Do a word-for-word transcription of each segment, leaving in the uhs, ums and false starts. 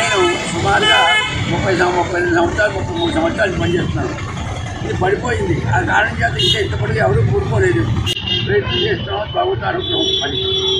నేను సుమారుగా ముప్పై ముప్పై రెండు సంవత్సరాలు ముప్పై మూడు సంవత్సరాలు పనిచేస్తున్నాను. ఇది పడిపోయింది. ఆ కారణం చేత ఇంకా ఇంతపడికి ఎవరు కూడుకోలేదు. ప్రయత్నం చేస్తున్నాం. బాగుంటే అనుకున్నాం పని.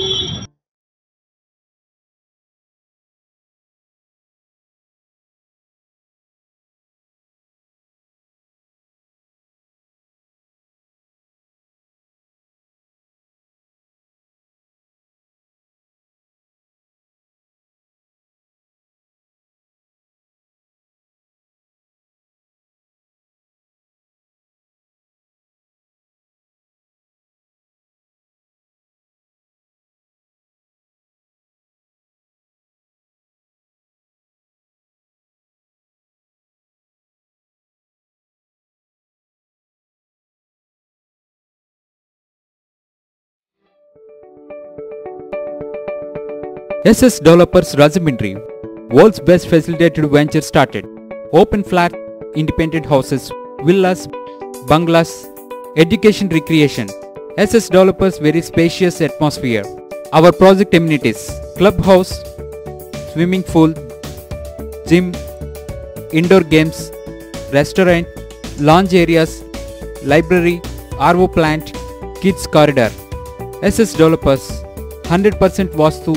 S S Developers Rajahmundry, world's best facilitated venture started. Open flat, independent houses, villas, bungalows, education recreation. S S Developers very spacious atmosphere. Our project amenities: clubhouse, swimming pool, gym, indoor games, restaurant, lounge areas, library, R O plant, kids corridor. S S Developers, one hundred percent Vastu,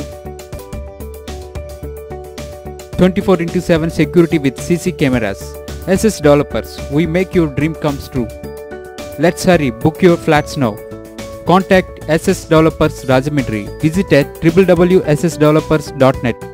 twenty-four into seven security with C C cameras. S S Developers, we make your dream comes true. Let's hurry, book your flats now. Contact S S Developers Rajahmundry. Visit at w w w dot s s developers dot net.